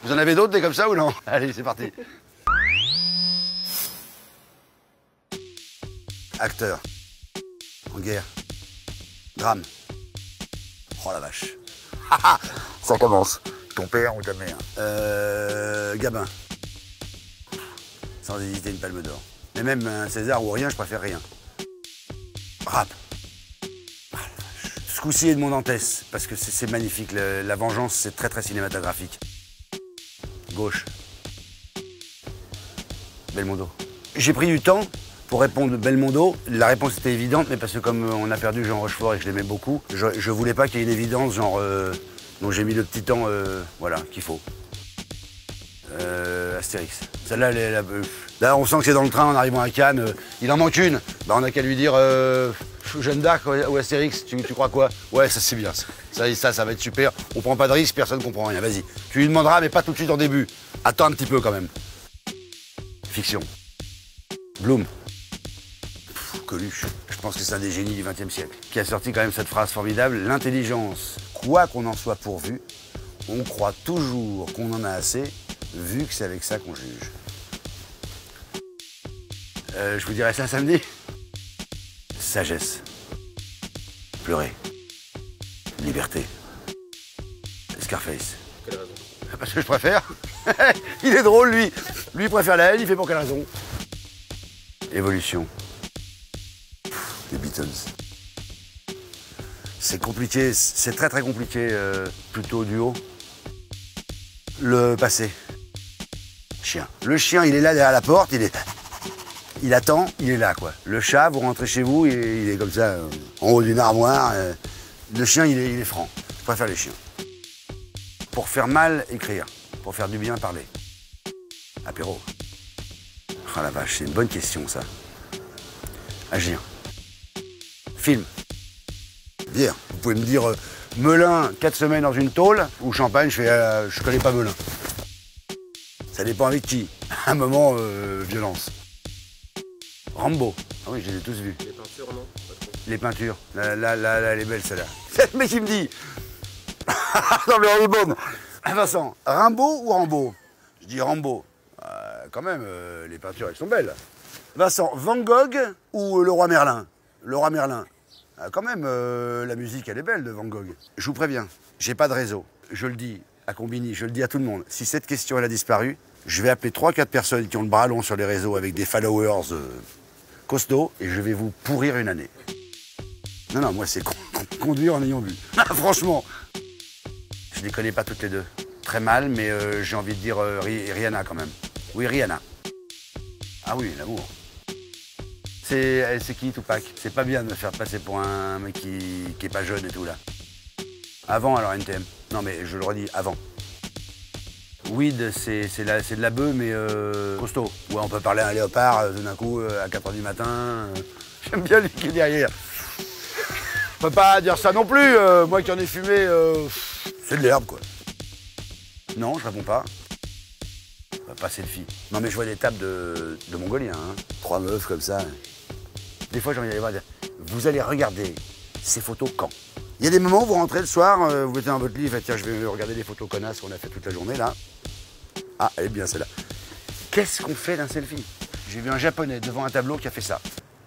Vous en avez d'autres des comme ça ou non? Allez, c'est parti. Acteur. En guerre. Drame. Oh la vache. Ça commence. Ton père ou ta mère? Gabin. Sans hésiter une palme d'or. Mais même un César ou rien, je préfère rien. Rap. Oh, ce coup-ci Edmond Dantès, parce que c'est magnifique. La vengeance, c'est très cinématographique. Gauche. Belmondo. J'ai pris du temps pour répondre Belmondo. La réponse était évidente, mais parce que comme on a perdu Jean Rochefort et que je l'aimais beaucoup, je voulais pas qu'il y ait une évidence, genre... donc j'ai mis le petit temps, voilà, qu'il faut. Astérix. Celle-là, là, on sent que c'est dans le train en arrivant à Cannes. Il en manque une. Bah, on n'a qu'à lui dire Jeanne d'Arc ou Astérix, tu crois quoi? Ouais, ça c'est bien. Ça va être super. On prend pas de risque, personne ne comprend rien. Vas-y. Tu lui demanderas, mais pas tout de suite en début. Attends un petit peu quand même. Fiction. Bloom. Coluche. Je pense que c'est un des génies du XXe siècle. Qui a sorti quand même cette phrase formidable. L'intelligence, quoi qu'on en soit pourvu, on croit toujours qu'on en a assez, vu que c'est avec ça qu'on juge. Je vous dirai ça samedi. Sagesse. Pleurer. Liberté. Scarface. Quelle raison? Parce que je préfère. Il est drôle, lui. Lui, il préfère la haine, il fait pour quelle raison? Évolution. Les Beatles. C'est compliqué, c'est très compliqué, plutôt du haut. Le passé. Chien. Le chien, il est là derrière la porte, il attend, il est là, quoi. Le chat, vous rentrez chez vous, il est comme ça, en haut d'une armoire. Le chien, il est franc. Je préfère les chiens. Pour faire mal, écrire. Pour faire du bien, parler. Apéro. Oh la vache, c'est une bonne question, ça. Agir. Film. Bière. Vous pouvez me dire Melun, 4 semaines dans une tôle, ou champagne, je connais pas Melun. Ça dépend avec qui. À un moment, violence. Rambo. Ah oui, je les ai tous vus. Les peintures, non? Pas trop. Les peintures. Là, elle est belle, celle-là. C'est le mec qui me dit. Non, mais elle est bonne. Vincent, Rimbaud ou Rambo? Je dis Rambo. Quand même, les peintures, elles sont belles. Vincent, Van Gogh ou le roi Merlin? Le roi Merlin. Quand même, la musique, elle est belle de Van Gogh. Je vous préviens, j'ai pas de réseau. Je le dis à Combini, je le dis à tout le monde. Si cette question, elle a disparu, je vais appeler 3-4 personnes qui ont le bras long sur les réseaux avec des followers costauds et je vais vous pourrir une année. Non, moi, c'est conduire en ayant bu. Franchement. Je les connais pas toutes les deux. Très mal, mais j'ai envie de dire Rihanna quand même. Oui, Rihanna. Ah oui, l'amour. C'est qui, Tupac? C'est pas bien de me faire passer pour un mec qui est pas jeune et tout, là. Avant, alors, NTM. Non, mais je le redis, avant. Weed, c'est de la bœuf, mais costaud. Ouais, on peut parler à un léopard, d'un coup, à 4 h du matin. J'aime bien lui qui est derrière. Je peux pas dire ça non plus. Moi qui en ai fumé, c'est de l'herbe, quoi. Non, je réponds pas. Pas selfie. Non, mais je vois des tables de Mongoliens, hein. 3 meufs comme ça. Des fois, j'ai envie d'aller voir et dire, vous allez regarder ces photos quand? Il y a des moments où vous rentrez le soir, vous mettez dans votre lit, tiens, je vais regarder les photos connasses qu'on a fait toute la journée, là. Ah, elle est bien, celle-là. Qu'est-ce qu'on fait d'un selfie? J'ai vu un Japonais devant un tableau qui a fait ça.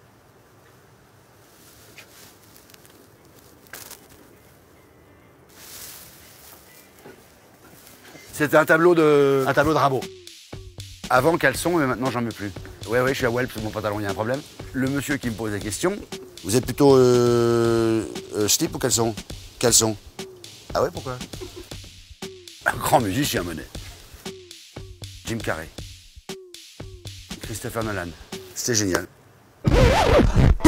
C'était un tableau de Rimbaud. Avant caleçon, mais maintenant j'en mets plus. Ouais, je suis à Welp sous mon pantalon, il y a un problème. Le monsieur qui me pose la question, vous êtes plutôt slip ou caleçon? Caleçon. Ah ouais, pourquoi? Un grand musicien, Monet. Jim Carrey. Christopher Nolan. C'était génial.